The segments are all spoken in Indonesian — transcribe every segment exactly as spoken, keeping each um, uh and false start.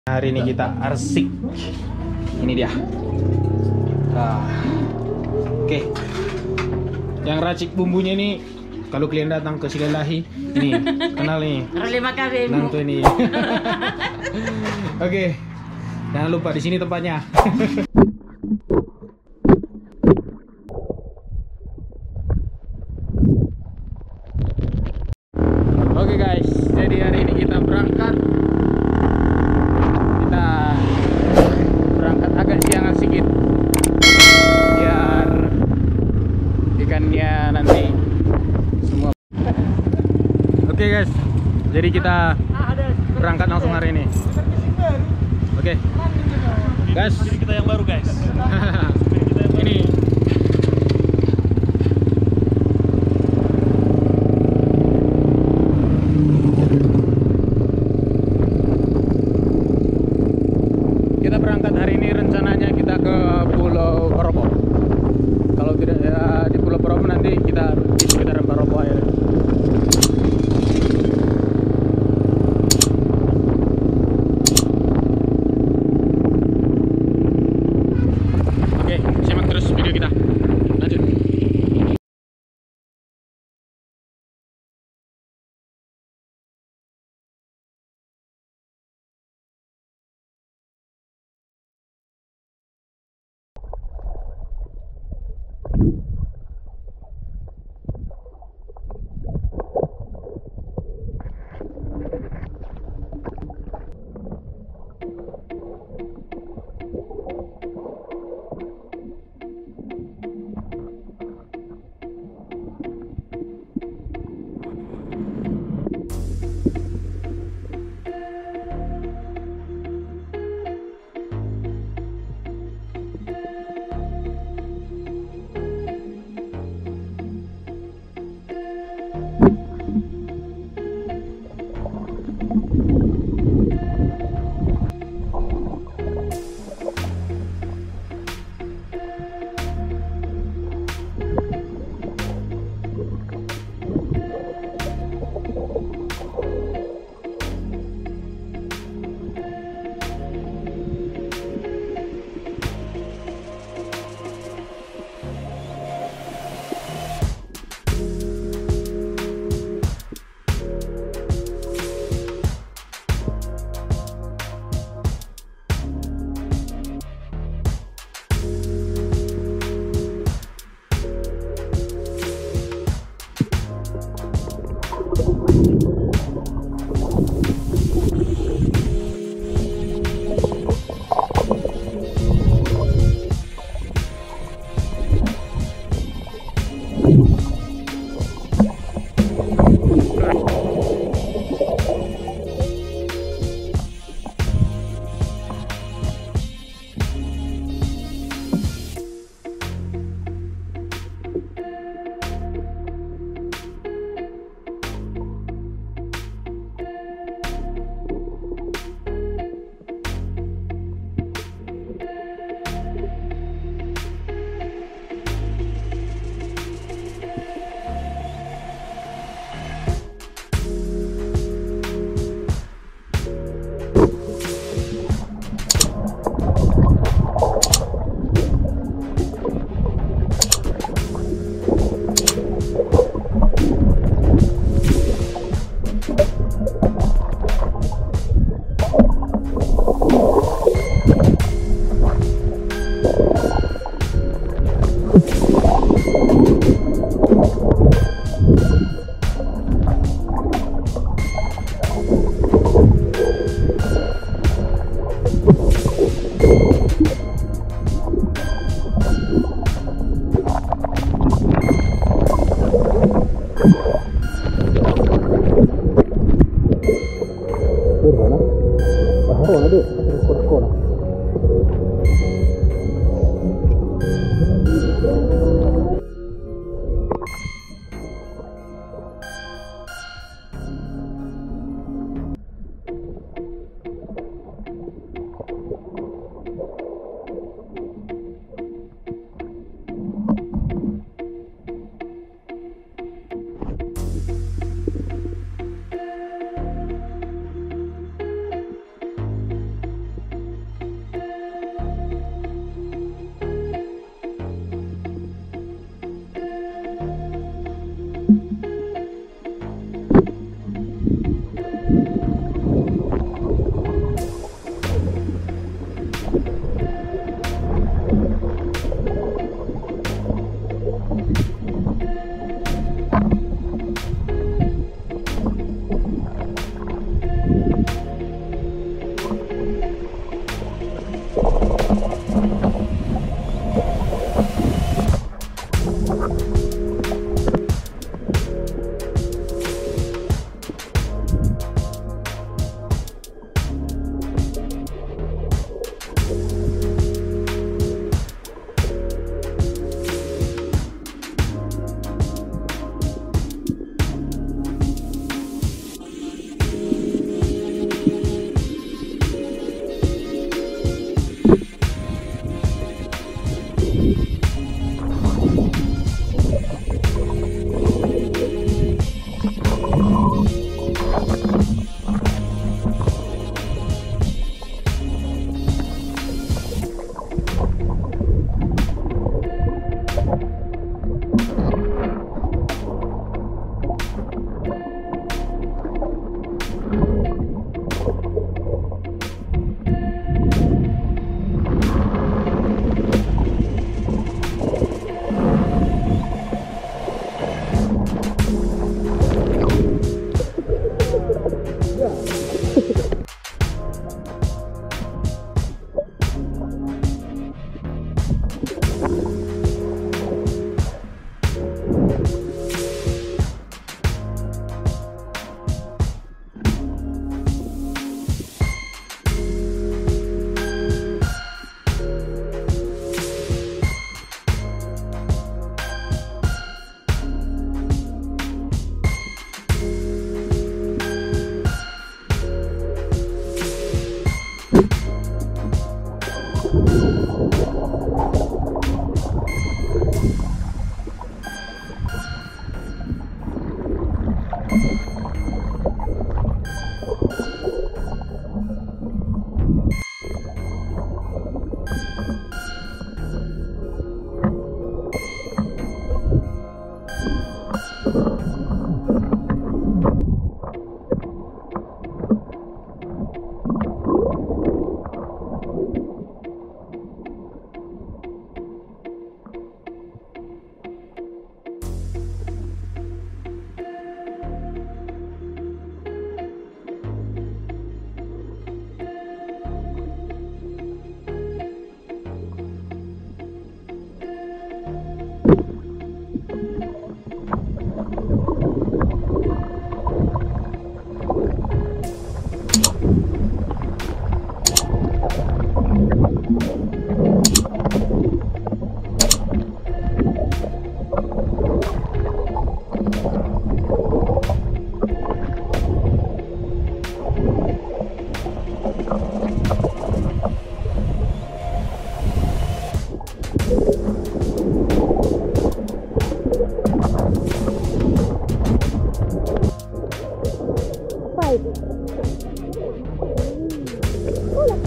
Hari ini kita arsik. Ini dia. Nah, oke. Yang racik bumbunya ini, kalau kalian datang ke Silalahi, ini kenal nih. Terima kasih. Nantu ini. Oke. Jangan lupa di sini tempatnya. Oke guys, jadi hari ini kita berangkat. Kita berangkat agak siangan sedikit biar ikannya nanti semua. Oke guys, jadi kita berangkat langsung hari ini. Oke guys, Jadi kita yang baru guys. ini kita berangkat hari ini, rencananya kita ke Pulau Paropo. Kalau tidak ya, di Pulau Paropo nanti kita di sekitaran Paropo aja. Oke, simak terus video kita. Lanjut.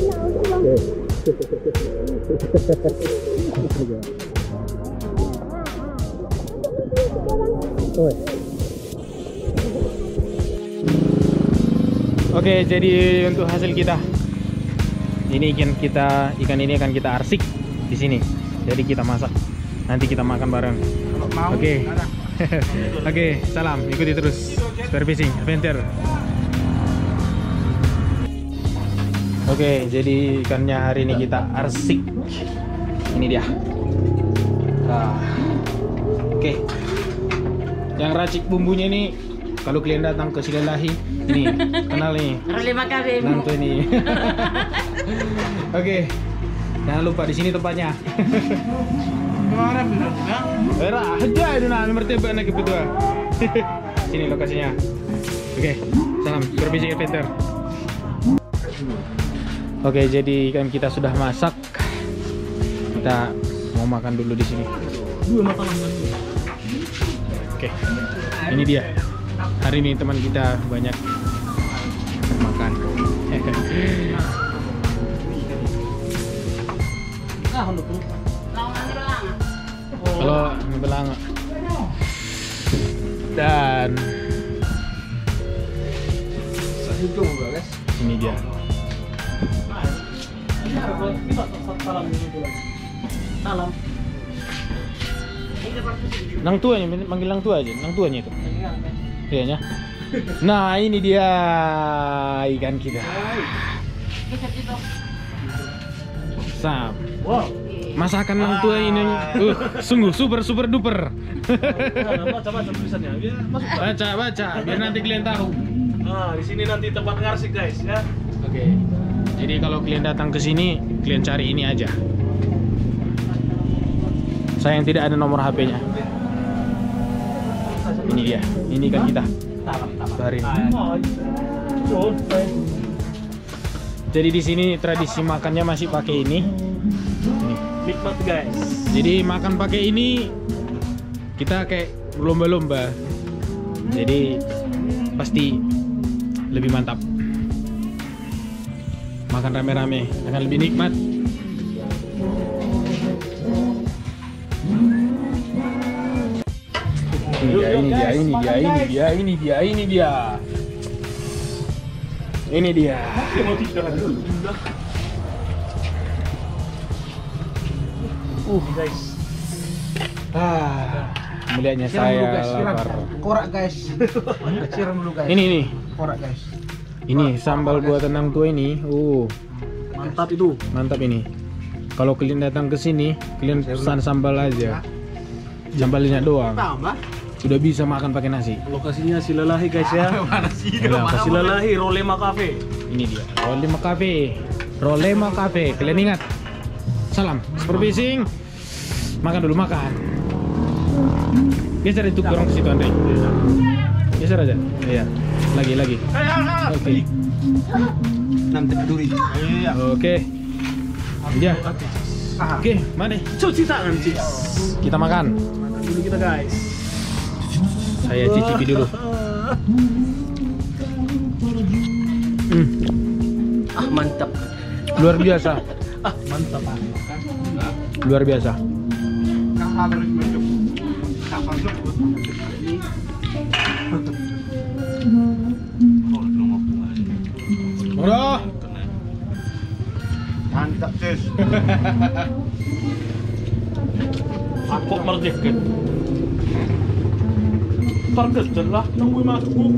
Oke, jadi untuk hasil kita, ini ikan kita, ikan ini akan kita arsik di sini. Jadi kita masak, nanti kita makan bareng. Oke, oke, salam, ikuti terus Spare Fishing Adventure. Oke, jadi ikannya hari ini kita arsik. Ini dia. Nah, oke, yang racik bumbunya ini, kalau kalian datang ke Silalahi, ini kenal nih. Rolema Cafe. Nantu ini. Oke, jangan lupa di sini tempatnya. Era aja itu nah nomor tiga nak kedua. Sini lokasinya. Oke, salam Spare Fishing Adventure. Oke, jadi ikan kita sudah masak. Kita mau makan dulu di sini. Oke, ini dia. Hari ini teman kita banyak makan. Kalau belang dan ini dia. Salam. Nang tuanya, manggil nang tua aja, nang tuanya itu. Iya. Nah, ini dia ikan kita. Sam. Wow. Masakan nang tua ini uh, sungguh super super duper. Baca-baca tulisannya, biar masuk. Baca baca, biar nanti kalian tahu. Nah, di sini nanti tempat ngarsik guys ya. Oke. Jadi kalau kalian datang ke sini, kalian cari ini aja. Sayang tidak ada nomor H P-nya. Ini dia, ini kan kita hari ini. Jadi di sini tradisi makannya masih pakai ini. Ini. Nikmat guys. Jadi makan pakai ini kita kayak berlomba-lomba. Jadi pasti lebih mantap. Makan rame-rame akan lebih nikmat. Ini dia, ini dia, ini dia, ini dia, ini dia, ini dia. Ini dia. Uh guys. Ah, melihatnya saya lapar. Korak guys. Siram dulu guys. Ini nih. Korak guys. Ini sambal buatan nang tua ini. Uh, Mantap itu. mantap ini. Kalau kalian datang ke sini, kalian pesan sambal aja. Sambalnya doang. Tambah. Sudah bisa makan pakai nasi. Lokasinya Silalahi guys ya. Mana sih? Alah, Mana Silalahi Rolema Cafe. Ini dia. Rolema Cafe. Rolema Cafe. Kalian ingat? Salam. Spare Fishing. Makan dulu makan. Geser itu kurang ke situ Andre. Geser aja. Iya. Lagi lagi. Oke. Nanti duri. Iya. Oke. Ya. Oke, mana? Cuci tangan cis. Kita makan. Makan dulu kita guys. Saya cicipi dulu. Hmm, Ah mantap. luar biasa. Ah mantap. Luar biasa. Udah. Mantap sis. Aku merdeka. Target jelas nunggu masuk.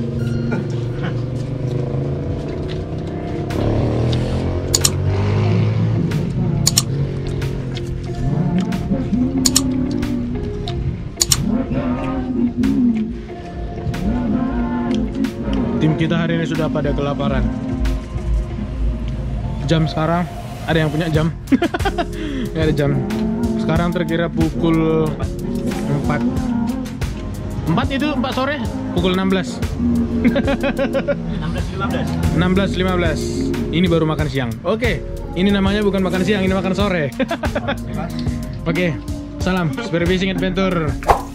Tim kita hari ini sudah pada kelaparan. Jam sekarang ada yang punya jam? Nggak ada jam. Sekarang terkira pukul empat. empat itu empat sore, pukul enam belas. enam belas lima belas. Ini baru makan siang. Oke, ini namanya bukan makan siang, ini makan sore. Oke, salam Spare Fishing Adventure.